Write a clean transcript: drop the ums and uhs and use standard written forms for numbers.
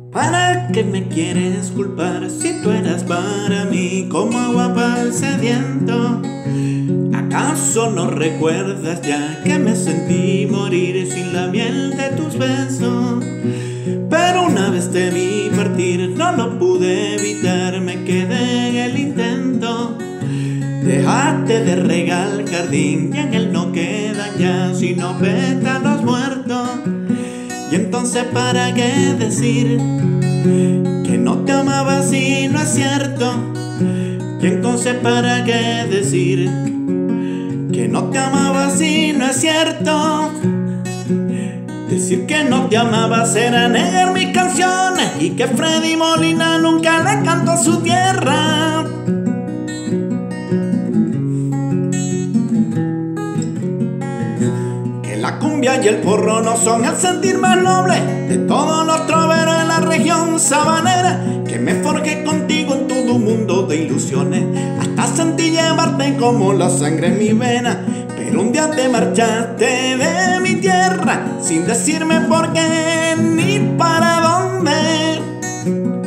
¿Para qué me quieres culpar si tú eras para mí como agua para el sediento? ¿Acaso no recuerdas ya que me sentí morir sin la miel de tus besos? Pero una vez te vi partir, no lo pude evitar, me quedé en el intento. Dejaste de regar el jardín y en él no quedan ya sino pétalos muertos. Y entonces ¿para qué decir que no te amaba si no es cierto? Y entonces ¿para qué decir que no te amaba si no es cierto? Decir que no te amaba será negar mis canciones y que Freddy Molina nunca le cantó a su tierra. Que la cumbia y el porro no son el sentir más noble de todos los troveros de la región sabanera. Que me forjé contigo en todo un mundo de ilusiones, hasta sentí llevarte como la sangre en mi vena. Pero un día te marchaste de mi tierra sin decirme por qué ni para dónde.